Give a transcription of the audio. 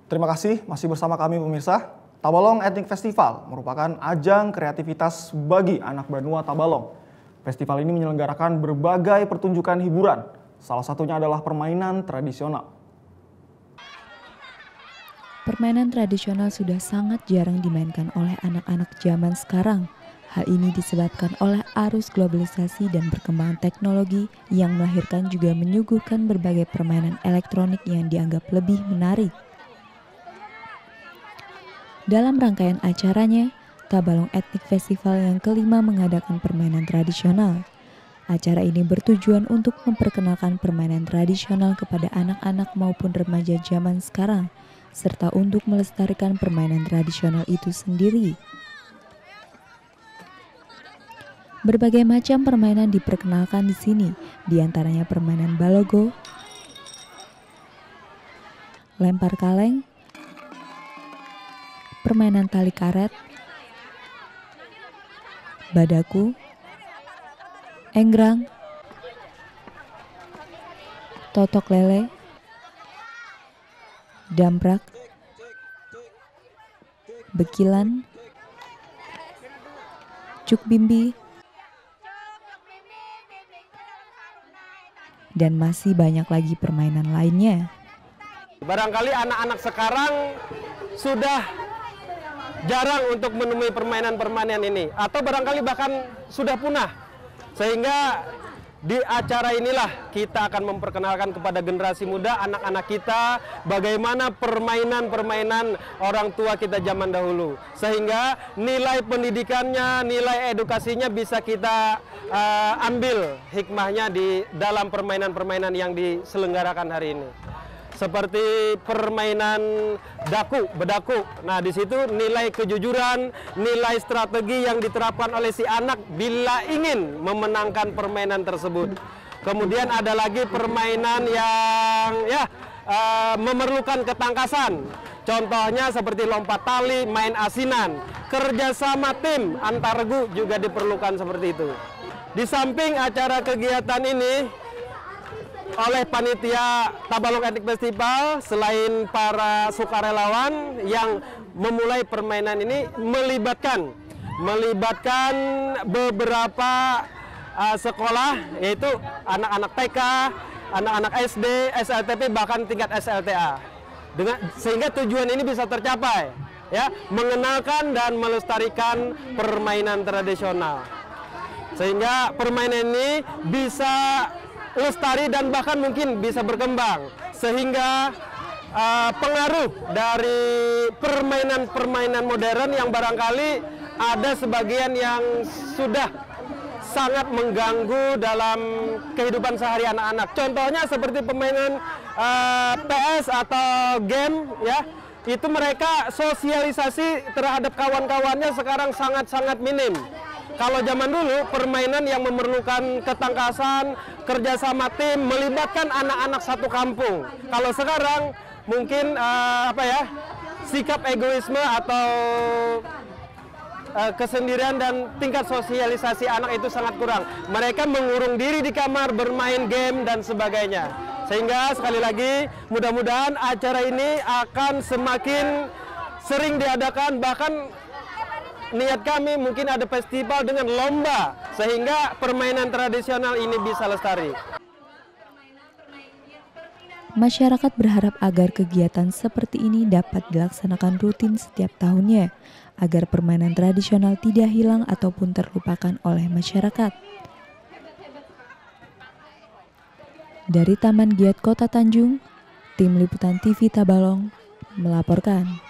Terima kasih masih bersama kami pemirsa. Tabalong Ethnic Festival merupakan ajang kreativitas bagi anak benua Tabalong. Festival ini menyelenggarakan berbagai pertunjukan hiburan. Salah satunya adalah permainan tradisional. Permainan tradisional sudah sangat jarang dimainkan oleh anak-anak zaman sekarang. Hal ini disebabkan oleh arus globalisasi dan perkembangan teknologi yang melahirkan juga menyuguhkan berbagai permainan elektronik yang dianggap lebih menarik. Dalam rangkaian acaranya, Tabalong Ethnic Festival yang kelima mengadakan permainan tradisional. Acara ini bertujuan untuk memperkenalkan permainan tradisional kepada anak-anak maupun remaja zaman sekarang, serta untuk melestarikan permainan tradisional itu sendiri. Berbagai macam permainan diperkenalkan di sini, diantaranya permainan balogo, lempar kaleng, permainan tali karet, badaku, enggrang, totok lele, damprak, bekilan, cuk bimbi, dan masih banyak lagi permainan lainnya. Barangkali anak-anak sekarang sudah jarang untuk menemui permainan-permainan ini, atau barangkali bahkan sudah punah. Sehingga di acara inilah kita akan memperkenalkan kepada generasi muda, anak-anak kita, bagaimana permainan-permainan orang tua kita zaman dahulu. Sehingga nilai pendidikannya, nilai edukasinya bisa kita ambil hikmahnya di dalam permainan-permainan yang diselenggarakan hari ini. Seperti permainan bedaku. Nah, di situ nilai kejujuran, nilai strategi yang diterapkan oleh si anak bila ingin memenangkan permainan tersebut. Kemudian ada lagi permainan yang memerlukan ketangkasan. Contohnya seperti lompat tali, main asinan, kerjasama tim antar regu juga diperlukan seperti itu. Di samping acara kegiatan ini, oleh panitia Tabalong Ethnic Festival, selain para sukarelawan yang memulai permainan ini melibatkan beberapa sekolah, yaitu anak-anak TK, anak-anak SD, SLTP, bahkan tingkat SLTA. Sehingga tujuan ini bisa tercapai, ya, mengenalkan dan melestarikan permainan tradisional. Sehingga permainan ini bisa lestari dan bahkan mungkin bisa berkembang, sehingga pengaruh dari permainan-permainan modern yang barangkali ada sebagian yang sudah sangat mengganggu dalam kehidupan sehari anak-anak. Contohnya seperti permainan PS atau game, ya, itu mereka sosialisasi terhadap kawan-kawannya sekarang sangat-sangat minim. Kalau zaman dulu permainan yang memerlukan ketangkasan, kerjasama tim, melibatkan anak-anak satu kampung. Kalau sekarang mungkin sikap egoisme atau kesendirian dan tingkat sosialisasi anak itu sangat kurang. Mereka mengurung diri di kamar, bermain game dan sebagainya. Sehingga sekali lagi mudah-mudahan acara ini akan semakin sering diadakan, bahkan niat kami mungkin ada festival dengan lomba, sehingga permainan tradisional ini bisa lestari. Masyarakat berharap agar kegiatan seperti ini dapat dilaksanakan rutin setiap tahunnya, agar permainan tradisional tidak hilang ataupun terlupakan oleh masyarakat. Dari Taman Giat Kota Tanjung, Tim Liputan TV Tabalong melaporkan.